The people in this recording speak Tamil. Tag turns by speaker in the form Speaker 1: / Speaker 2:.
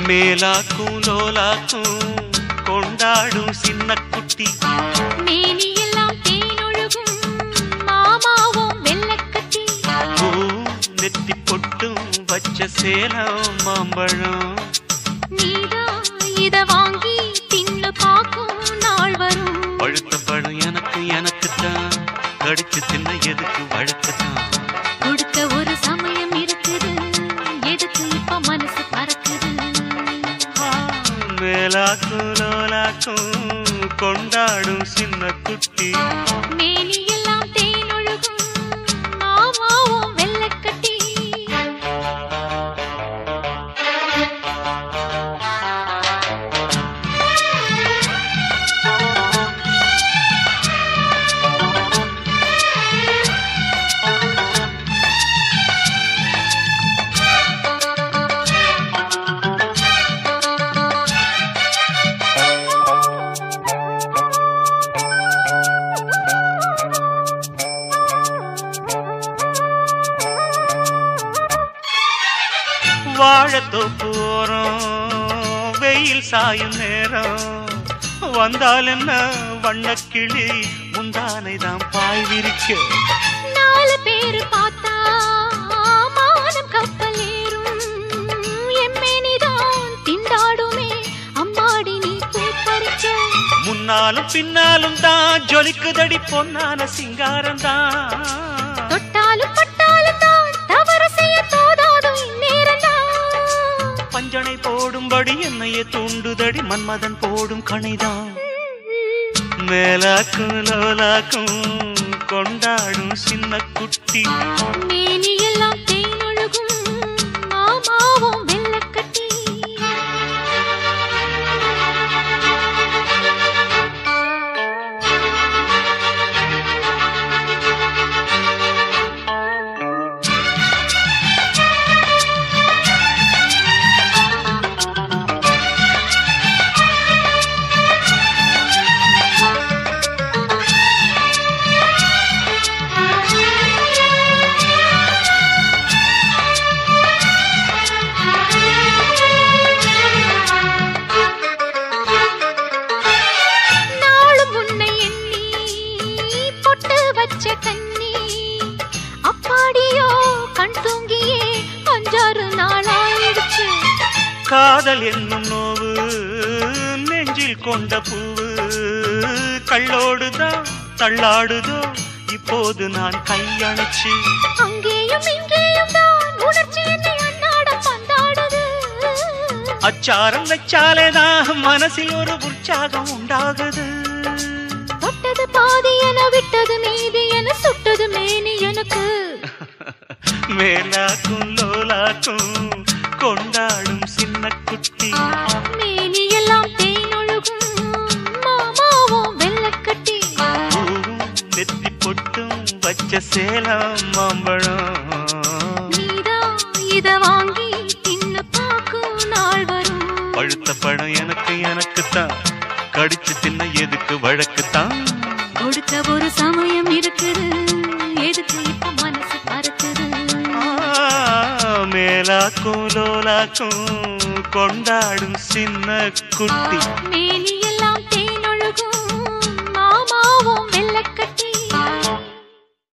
Speaker 1: மேலாக்கும் லோலாக்கும் கொண்டாடும் சின்ன குட்டி
Speaker 2: மேனி எல்லாம் தேனொழுகும் மாமாவும் வெள்ளக்கட்டி
Speaker 1: பூ நெத்தி பொட்டும் வச்ச சேலம் மாம்பழம்
Speaker 2: நீதான் இத வாங்கி தின்னு பாக்கும் நாள் வரும்
Speaker 1: பழுத்த பழம் எனக்குத்தான் கடிச்சு தின்ன எதுக்கு வழக்குத்தான்
Speaker 2: கொடுக்க ஒரு சமயம் இருக்குது எதுக்கு இப்ப மனசு பறக்குது
Speaker 1: மேலாக்கும் லோலாக்கும் கொண்டாடும் சின்ன குட்டி
Speaker 2: மேனி எல்லாம் தேனொழுகும் மாமாவும் வெள்ளக்கட்டி
Speaker 1: வாழத்தோப்பு ஓரம் வெயில் சாயும் நேரம் வந்தால் என்ன வண்ணக்கிளி முந்தானைதான் பாய் விரிக்க
Speaker 2: 4 பேரு பார்த்தா மானம் கப்பல் ஏறும் எம்மேனிதான் திண்டாடுமே அம்மாடி நீ பூப்பறிக்க
Speaker 1: முன்னாலும் பின்னாலும் தான் ஜொலிக்குதடி பொன்னான சிங்காரம் தான்
Speaker 2: தொட்டாலும் பட்டாலும் தான் தவறு செய்ய தோதாதும் இந்நேரம்தான்
Speaker 1: பஞ்சனை போடும்படி என்னையே தூண்டுதடி மன்மதன் போடும் கணைதான் மேலாக்கும் லோலாக்கும் கொண்டாடும் சின்ன குட்டி
Speaker 2: மேனி எல்லாம் தேனொழுகும் மாமாவும் வெள்ளக்கட்டி கண்ணி அப்பாடியோ கண் தூங்கியே 5-6 நாளாயிடுச்சு
Speaker 1: காதல் என்னும் நோவு நெஞ்சில் கொண்ட பூவு கள்ளோடுதான் தள்ளாடுதோ இப்போது நான் கையணைச்சு
Speaker 2: அங்கேயும் இங்கேயும் தான் உணர்ச்சி என்னை அன்னாடம் பந்தாடுது
Speaker 1: அச்சாரம் வச்சாலேதான் மனசில் ஒரு உற்சாகம் உண்டாகுது
Speaker 2: தொட்டது பாதி என விட்டது மீதி என சுட்டது மேனி எனக்கு
Speaker 1: மேலாக்கும் லோலாக்கும் கொண்டாடும் சின்ன குட்டி
Speaker 2: மேனி எல்லாம் தேனொழுகும் மாமாவும் வெள்ளக்கட்டி
Speaker 1: நெத்தி பொட்டும் வச்ச சேலம் மாம்பழம்
Speaker 2: நீதான் இத வாங்கி தின்னு பாக்கும் நாள் வரும்
Speaker 1: பழுத்த பழம் எனக்குத்தான் கடிச்சு தின்ன எதுக்கு வழக்குத்தான்
Speaker 2: கொடுக்க ஒரு சமயம் இருக்குது எதுக்கு இப்ப மனசு பறக்குது
Speaker 1: மேலாக்கும் லோலாக்கும் கொண்டாடும் சின்ன குட்டி
Speaker 2: மேனி